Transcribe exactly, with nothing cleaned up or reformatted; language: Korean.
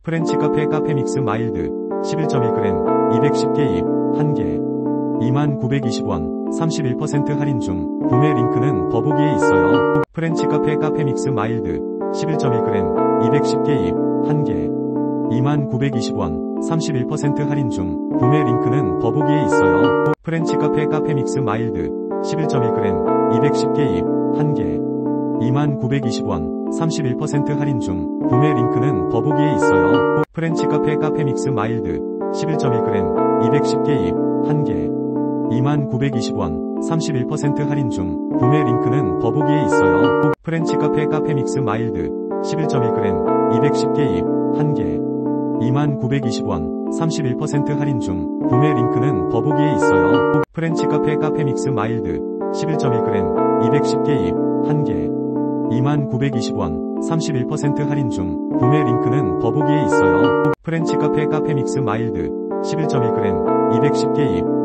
프렌치 카페 카페믹스 마일드 십일 점 일 그램 이백십 개 잎 한 개 이만 구백이십 원 삼십일 퍼센트 할인 중. 구매 링크는 더보기에 있어요. 프렌치 카페 카페믹스 마일드 십일 점 일 그램 이백십 개 잎 한 개 이만 구백이십 원 삼십일 퍼센트 할인 중. 구매 링크는 더보기에 있어요. 프렌치 카페 카페믹스 마일드 십일 점 일 그램 이백십 개 잎 한 개 이만 구백이십 원 삼십일 퍼센트 할인 중. 구매 링크는 더보기에 있어요. 프렌치 카페 카페믹스 마일드 십일 점 일 그램 이백십 개 잎 한 개 이만 구백이십 원 삼십일 퍼센트 할인 중. 구매 링크는 더보기에 있어요. 프렌치 카페 카페믹스 마일드 십일 점 일 그램 이백십 개 잎 한 개 이만 구백이십 원 삼십일 퍼센트 할인 중. 구매 링크는 더보기에 있어요. 프렌치 카페 카페믹스 마일드 십일 점 일 그램 이백십 개 잎 한 개 이만 구백이십 원 삼십일 퍼센트 할인 중. 구매 링크는 더보기에 있어요. 프렌치 카페 카페믹스 마일드 십일 점 일 그램 이백십 개 잎